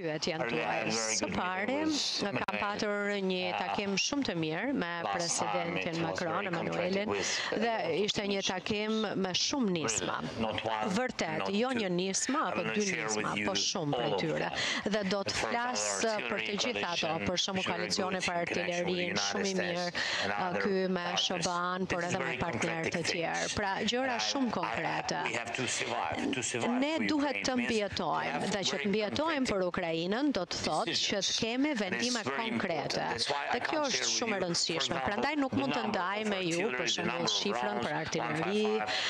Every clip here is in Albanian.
pyetjen tuaj. Së pari, kam patur një takim shumë të mirë me presidentin Macron, Emanuelin, dhe ishte një takim me shumë nisma. Vërtet, jo një nisma, apo dy nisma, po shumë për tyre. Dhe do të flasë për të gjitha ato, për shumë koalicione për artillerin, shumë i mirë, ky me Shoban, por edhe me partnerët të tjerë. Pra, gjëra shumë konkrete. Ne duhet të mbjetojmë, dhe që të mbjetojmë për Ukrainën do të thotë që të kemi vendime konkrete. Dhe kjo është shumë e rëndësishme. Prandaj nuk mund të ndaj me ju për shembull shifrën për artilleri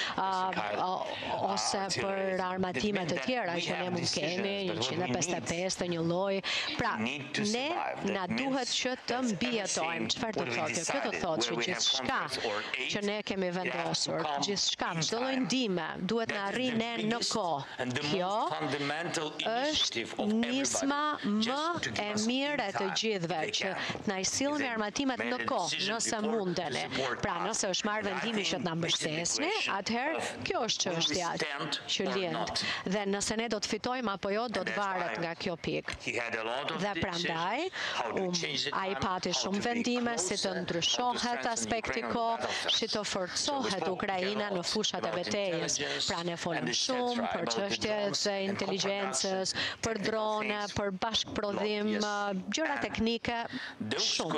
ose për armatime të tjera që ne mund kemi, 155 të një lloj. Pra, ne na duhet që të mbjetojmë. Çfarë do të thotë? Kjo do të thotë që gjithçka që ne kemi vendosur, gjithçka, çdo lloj ndihme duhet na arrijë ne në kohë. Kjo është nisma më e mirë e të gjithëve, që na i sillni armatimet në kohë, nëse mundeni. Pra, nëse është marrë vendimi që të na mbështesni, atëherë kjo është çështja që lind. Dhe nëse ne do të fitojmë apo jo, do të varet nga kjo pikë. Dhe prandaj, ai pati shumë vendime si të ndryshohet aspekti kohë, si të forcohet Ukraina në fushat e betejës. Pra, ne folëm shumë për çështjet e inteligjencës, për drone, për bashkëprodhim, gjëra teknike shumë.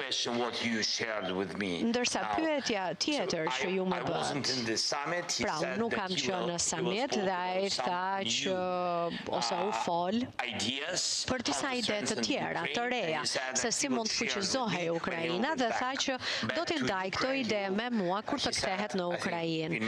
Ndërsa pyetja tjetër që ju më bët, pra unë nuk kam qenë në summit dhe ai tha që ose u fol për disa ide të tjera, të reja, se si mund të fuqizohej Ukraina dhe tha që do t'i ndaj këto ide me mua kur të kthehet në Ukrainë.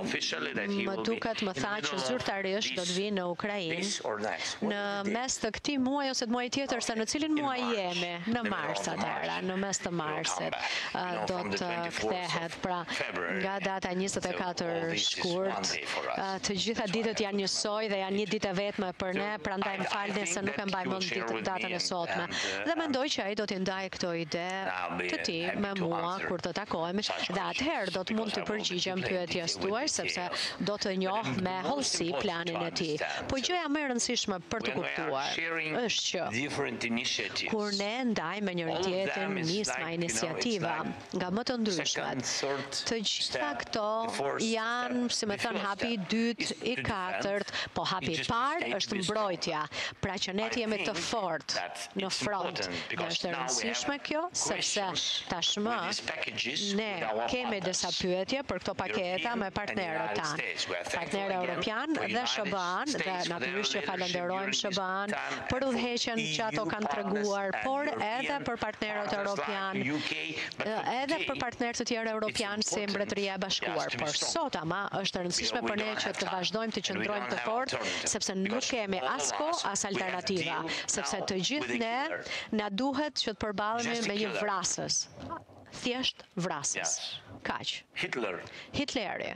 Më duket më tha që zyrtarisht do të vinë në Ukrainë në mes të këtij muaji ose të muajit tjetër, se në cilin muaj jemi, në mars atëherë, në mes të marsit do të kthehet. Pra, nga data 24 shkurt, të gjitha ditët janë njësoj dhe janë një ditë vetme për ne, prandaj më falni se nuk e mbaj mend datën e sotme. Dhe mendoj që ai do t'i ndajë këto ide të tij me mua kur të takohemi, dhe atëherë do të mund të përgjigjem pyetjes tuaj, sepse do të njoh me hollësi planin e tij. Po gjëja më e rëndësishme për të kuptuar është që kur ne ndajmë me njëri tjetrin nisma iniciativa nga më të ndryshmet, të gjitha këto janë, si me thënë, hapi i dytë, i katërt, po hapi i parë është mbrojtja, pra që ne të jemi të fortë në front. Dhe është e rëndësishme kjo, sepse tashmë ne kemi disa pyetje për këto paketa me partnerët tanë. Partnerë europian dhe Shoban, dhe natyrisht që falenderojmë Shoban për udhëheqjen që ato kanë treguar, por edhe për partnerët europian, edhe për partnerët të tjerë europian si Mbretëria e Bashkuar. Por sot ama është e rëndësishme për ne që të vazhdojmë të qëndrojmë të fortë, sepse nuk kemi as kohë as alternativa, sepse të gjithë ne na duhet që të përballemi me një vrasës. Thjesht vrasës. Kaq. Hitleri.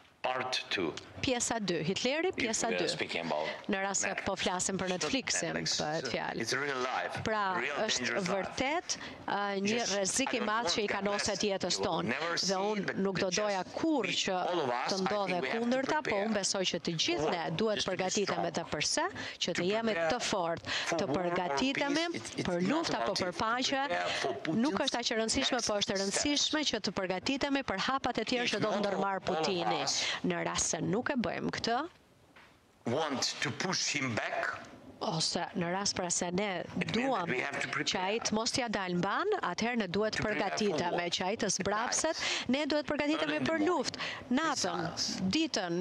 Pjesa 2. Hitleri, pjesa 2. Në rast se po flasim për Netflixin, këtë fjalë. Pra, është vërtet një rrezik i madh që i kanoset jetës tonë. Dhe unë nuk do doja kurrë që të ndodhe kundërta, po unë besoj që të gjithë ne duhet përgatitemi të përse, që të jemi të fortë, të përgatitemi për luftë apo për paqe. Nuk është aq e rëndësishme, po është e rëndësishme që të përgatitemi për hapat e tjerë që do të ndërmarrë Putini. Në rast se nuk e bëjmë këtë, ose në rast pra se ne duam që ai të mos t'ja dalë mban, atëherë ne duhet përgatitemi që ai të zbrapset, ne duhet përgatitemi për luftë, natën, ditën,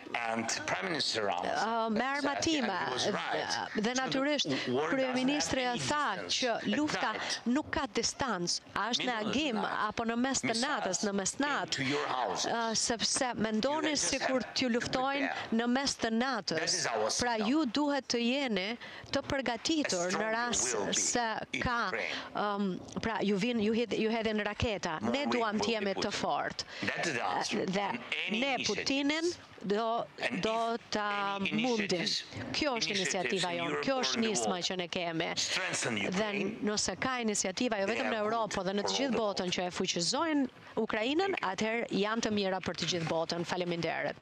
me armatime dhe natyrisht kryeministri tha që lufta nuk ka distancë, a është në agim apo në mes të natës, në mesnat, sepse mendoni sikur t'ju luftojnë në mes të natës. Pra ju duhet të jeni të përgatitur në rast se ka pra ju hedhin raketa. Ne duam të jemi të fortë. Dhe ne Putinin do ta mundim. Kjo është iniciativa jonë, kjo është nisma që ne kemi. Dhe nëse ka iniciativa jo vetëm në Europë, por dhe në të gjithë botën që e fuqizojnë Ukrainën, atëherë janë të mira për të gjithë botën. Faleminderit.